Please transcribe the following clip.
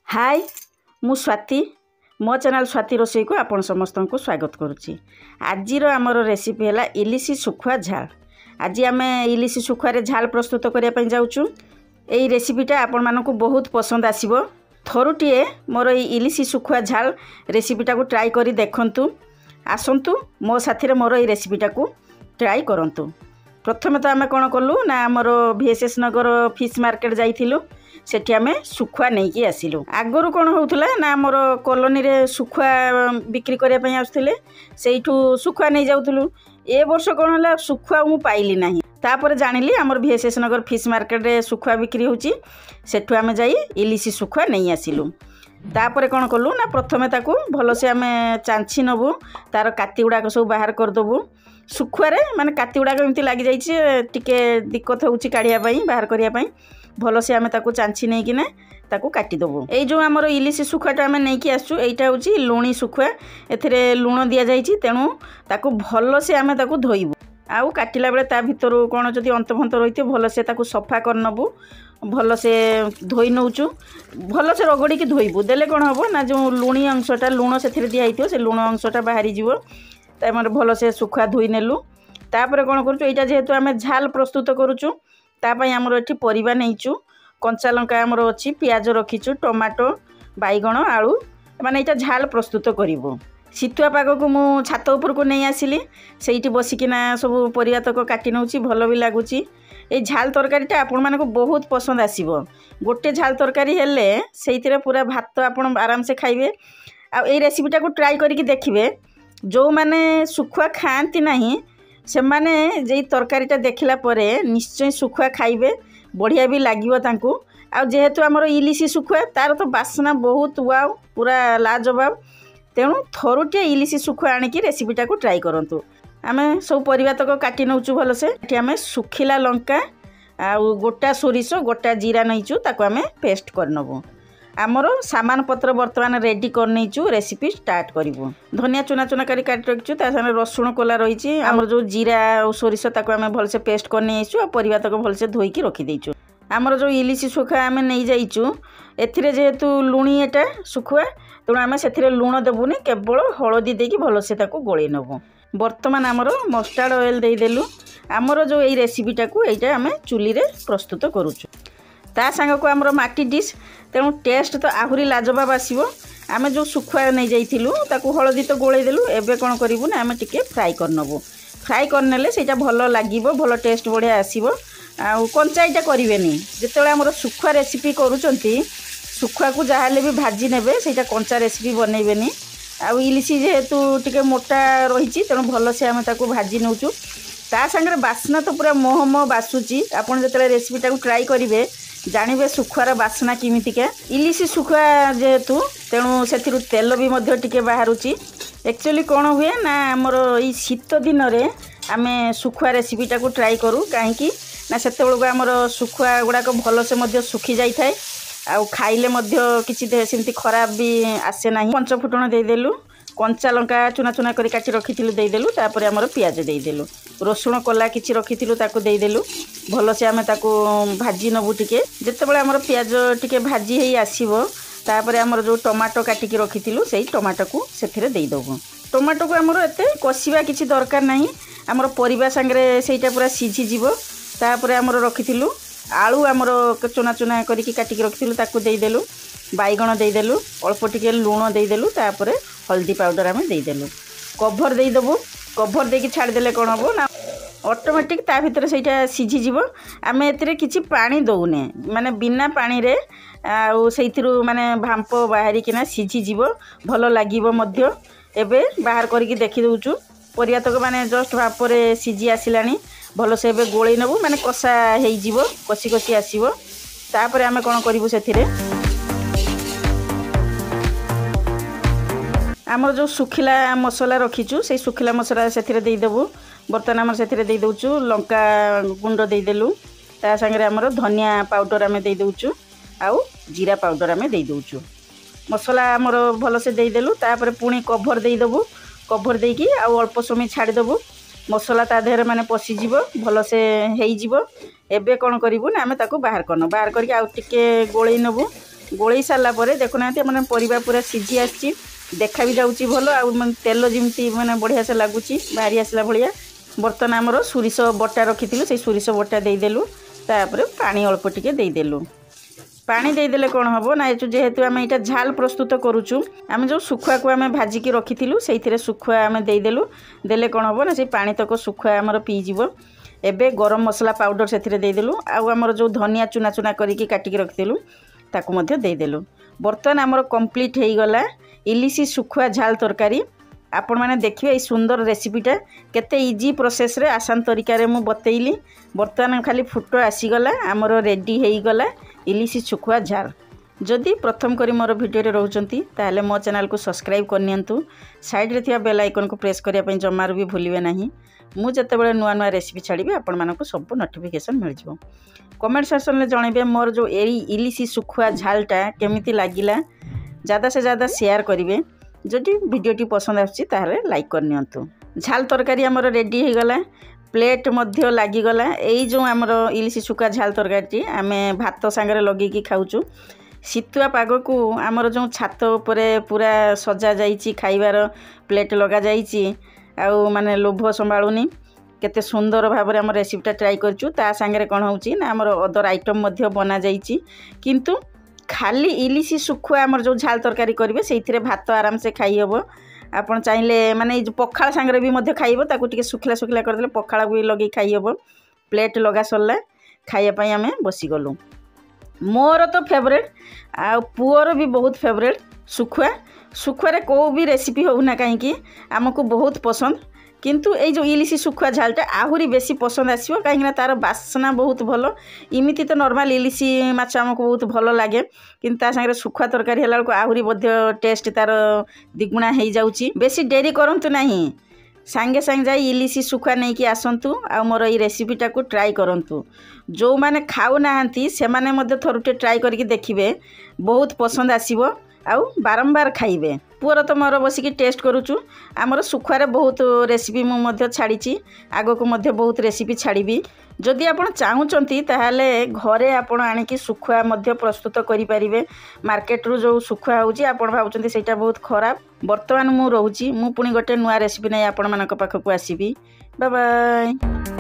हाय मु स्वाति मो चैनल स्वाति रोषे को आपण समस्त को स्वागत करुच्ची। आज आमर रेसिपी है इलिशी सुखुआ झाल। आज आम इलिशी सुखुआ झाल प्रस्तुत करने जाऊँ। यही रेसिपीटा आपण मानक बहुत पसंद आसो। थरुटे मोर इलिशी सुखुआ झाल रेसिपीटा को ट्राई करी देखंतु। आसंतु मो साथी मोर ये रेसिपीटा को ट्राई करंतु। प्रथमे तो आम कौन कलु ना आमर VSS नगर फिश मार्केट जाइथिलु। सेठी आमे सुखुआ नहीं कि आसिलु। आगरु कौन होउथला ना आमर कॉलोनी रे सुखुआ बिक्री करिया पई आउथले, सेइठु सुखुआ नहीं जाउथलु। ए वर्ष कौन होला सुखुआ मु पाइली नाही। तापर जानिली आमर VSS नगर फिश मार्केट रे सुखुआ बिक्री होउची। सेठु आमे जाई इलिशी सुखुआ नहीं आसिलु। तापर कौन कलु ना प्रथमे ताकू भलसे आमे चांची नबु, तार काटी गुडा सब बाहर कर दबु। सुखुआरे माने काटी गुडा एमती लागि जाइछि, टिके दिक्कत होउछि काढिया पई बाहर करिया पई। भलसे आमे ताकू चांची नहीं किना ताकू काटी दबु। एई जो हमर इलिशी सुखुआटा आमे नहीं कि आसु, एइटा होउछि लुणी सुखुआ। एथिरे लुण दिया जाइछि, तेणु ताकू भलसे आमे ताकू धोइबु। आउ काटिला बेले ता भितरु कोन जदि अंत रहिथि भलसे ताकू सफा कर नबु। भलसे धोई नौचु, भलसे रगड़ी की धोइबु। देले कोन हबो ना जो लुणी अंशटा लुण सेथिरे दिया हिथियो, से लुण अंशटा बाहरी जिवो। तापर भलसे सुखुआ धोई नेलु। तापर कोन करूचु, एइटा जेहेतु आमे झाल प्रस्तुत करूचु, तापाई आमर एठी परिबा नेइचु। कंचा लंका आमर अछि, प्याज रखिचु, टमाटो, बाइगण, आलू, माने एटा झाल प्रस्तुत करिवो। शीतुआ पाग को मु छात ऊपर को नहीं आसिली, सेइठी बसिकिना सब परिया तक काटी नउची। भल भी लागुची। ए झाल तरकारीटा आपण मानको बहुत पसंद आसीबो। गोटे झाल तरकारी हेले सेइथिरे पूरा भात आपण आराम से खाइबे। आ ए रेसिपीटा को ट्राई करिकि देखिबे। जो माने सुखुआ खांती नाही से माने जे तरकारीटा देखिला परे निश्चय सुखुआ खाइबे, बढ़िया भी लागिबो तांकू। आ जेहेतु हमर इलिशी सुखुआ तार तो बासना बहुत वाव, पूरा लाजवाब। तेणु थरुटे इलिशी सुखुआ आनिकी रेसिपीटा को ट्राई करंतु। आमे सब परिबा तक काटी नउचु भलसे। एठी आमे सुखिला लंका आ गोटा सोरिष, गोटा जीरा नइचु, ताको आमे पेस्ट कर नबु। आमर सामान पत्र वर्तमान रेडी कर नइचु। Recipe start करिवो। धनिया चुना चुना करी काट रखिचु, ता साने रसुण कोला रहिची। आमर जो जीरा और सोरिष ताको आमे भलसे पेस्ट कर नइचु। आ परिबा तक भलसे धोई की रखि देइचु। आमर जो इलिशी सुखुआ आमे नै जाइचु, एथिरे जेहेतु लुणी एटा सुखुआ, तेणु आमे सेथिरे लुण देबुनी, केवल हळदी देकी भलसे ताको गोळै नबु। वर्तमान आमर मस्टार्ड ऑयल दे देलु। आमर जो एई रेसिपीटा को एइटा आमे चुली रे प्रस्तुत करूचु। ता संग को आमर माटी डिश, तेणु टेस्ट तो आहुरी लाजवाब आसीबो। आमे जो सुखुआ नै जाइथिलु ताको हळदी तो गोळै देलु। एबे कोन करिवु ना आमे टिके फ्राई कर नबु। फ्राई करनेले सेटा भलो लागिबो, भलो टेस्ट बढ़िया आसीबो। आ कंचाईटा करिवेनी। जेतेबेले आमर सुखुआ रेसिपी करूचंती, सुखुआ को जहाले भी भाजी नेबे, सेटा कंचा रेसिपी बनैबेनी। आ इलिशी जेहेतु टिके मोटा रहिची, तेणु भलसे आमे ताको भाजी नउचु। ता संगे बास्ना तो पूरा मोह मोह बासुची। आपण जेतेबेले रेसिपीटा को ट्राई करिवे जानिबे सुखुआर बास्ना किमितिका। इलिशी सुखुआ जेहेतु, तेणु सेथिरु तेल भी मध्य टिके बाहरुची। एक्चुअली कौन हुए ना आमर ई शीत दिन रे आमे सुखुआ रेसिपीटा को ट्राई करूँ। कहीं ना से आमर सुखुआ गुड़ाक भलसे मध्य सुखी जाई थाए। आ खाइले मध्य किछि सेमती खराब भी आसे नाही। पंचफुटण देदेलु, कंचा लंका चुना चुना करी काटी रखिथिलु देदेलु। तापर आमर प्याज देदेलु, रसुण कोला किछि रखिथिलु ताको देदेलु। भलसे आमे ताको भाजी नबु टिके। जेतेबेले आमर प्याज टिके भाजी हेई आसीबो, तापर आमर जो टमाटो काटिकी रखिथिलु सेई टमाटो को सेथिरे देई दबु। टमाटो को आमर एते कसिबा किछि दरकार नाही। आमर परिबा संगे सेइटा पूरा सिझी जिवो। तापर आमर रखिथिलु आलू, आमर चुना चुना करिकी काटिकी रखिथिलु ताको देई देलु। बाइगण देई देलु, अल्प टिके लुण देई देलु। तापर हल्दी पाउडर आमे देई देलु। कभर देई दबु। कभर देकी छाड़ देले कोन हबो ना ऑटोमेटिक ता भितर सेइटा सिझी जिवो। आमे एतिरे किछि पानी दउने, माने बिना पानी रे आ सेइथिरु माने भांप बाहरी किना सिझी जिवो, भलो लागिवो मध्य। एबे बाहर करिकी देखि दउचु। परिया तक माने जस्ट भापरे सिझी आसिलानी। भलसे एबे गोळै नबु, माने कषा हेई जिवो, कषि कषि आसीबो। तापर आमे कोन करिवु सेथिरे आमर जो सुखिला मसला रखीचु, से सुखिला मसला सेथिरे देई देबु। बर्तन आमर सेथिरे देई दउचु लंका गुंड देई देलु। ता संगे आमर धनिया पाउडर आमे देई दउचु, आउ जीरा पाउडर आमे देई दउचु। मसला आमर भलसे देई देलु। तापर पुणी कभर देई देबु। कभर देकी आउ अल्प समय छाड़ी देबु। मसला ता देहरे माने पसि जिवो, भलसे हेई जिवो। एबे कोन करिवु ना आमे ताको बाहर करनो। बाहर करके आउ टिके गोळै नबु। गोलई सारा देखुना मैंने परिवा पूरा सीझी आसी देखा भी जाऊँगी भल आ तेल जमी मैंने बढ़िया से लगुच बाहरी आसला भाया। बर्तमान आमर सोरिष बटा रखी से सोरिष बटा देदेलु तापर पानी अल्प टिके देदेलु। पानी देदेले कौन हम ना जेहेतु आम यहाँ झाल प्रस्तुत करुचु आम जो सुखुआ को आम भाजिकी रखी से सुखुआ आम देदेलु देले कौन हम ना से पानी तक सुखुआ आमर पीजीव। एबे गरम मसला पाउडर से देदेलु आमर जो धनिया चुना चुना करके काटिकी रखिलु ताकू मध्य देदेलु। बर्तमान आमर कंप्लीट हो गला इलिसी सुखुआ झाल तरकारी। आपण मैंने देखिए ये सुंदर रेसिपीटा केते इजी प्रोसेस रे आसान तरीका रे मु बतैली। बर्तमान खाली फुट आसीगला आमर रेडी हो गला इलिसी सुखुआ झाल। जदि प्रथम करी मोर वीडियो रे रहउचंती ताले मो चैनल को सब्सक्राइब करनियंतु साइड रे थिया बेल आइकन को प्रेस करिया पई जमार भी भूलिबे नाही। मु जते बेले नुआ नुआ रेसिपी छाड़ीबे आपण मानको सब नोटिफिकेशन मिल जिवो। कमेंट सेक्शन में जनइबे मोर जो एरी इलिसी सुखुआ झालटा केमिति लागिला ज़्यादा से ज़्यादा शेयर करिवे। जदि वीडियोटी पसंद आछि ताहले लाइक करनियंतु। झाल तरकारी हमर रेडी हो गला प्लेट मध्य लागिगला। एई जो हमर इलिसी सुखुआ झाल तरकारी आमे भात सांगरे लगेकी खाउचु। शीतुआ पाग को आमर जो छात उपरे पूरा सजा जाइछि खाइबार प्लेट लगा जाइछि आउ माने लोभ संभाळुनी केते सुंदर भाव में आम रेसिपीटा ट्राई करचु। ता सांगरे कौन होउछि ना आमर अदर आइटम मध्य बना जाइछि किंतु खाली इलिसी सुखुआ आमर जो झाल तरकारी करेंगे से भात आराम से खाई हम। आपन चाहिले माने पखाल सांगरे भी मध्य खाइबो ताकू टिके सुखला सुखला करदेले पखाल भी लगे खाई हम। प्लेट लगा सरला खाइया पई आमे बसी गलु। मोर तो फेवरेट आ पुअर भी बहुत फेवरेट सुखुआ। सुखुआरे को भी रेसिपी होना कहीं आमको बहुत पसंद किंतु ये जो इलिसी सुखुआ झालटा आहुरी बेसी पसंद आसो कहीं तार बासना बहुत भल। इमिति तो नॉर्मल इलिसी माछ आमको बहुत भल लगे किंतु ता संगे सुखुआ तरकारी हला को आहुरी मध्य टेस्ट तार द्विगुणा हो जाउची। बेसी डेरी करंतु नहीं सांगे सांगे जाई इलिसी सुखुआ नहीं कि आसंतु आ मोर ये रेसिपीटा को ट्राई करंतु। जो माने खाऊ नाहंती से माने मध्य थरुटे ट्राई करके देखिबे बहुत पसंद आसीबो आउ बारंबार खाइबे। पुअर तो मोर बसिकी टेस्ट करुचु आमर सुखुआरे बहुत रेसिपी मु छाड़ी आग को मध्य बहुत रेसिपी छाड़ी। जदि आपण चाहूचंती ताहाले घरे आपण आनिकी सुखुआ मध्य प्रस्तुत करि परिबे। मार्केट रू जो सुखुआ होउची आपण भावचंती सेटा बहुत खराब। वर्तमान मु रहूची मु पुणी गोटे नुआ रेसिपी नै आपण मानक पाखकु आसीबी। Bye bye.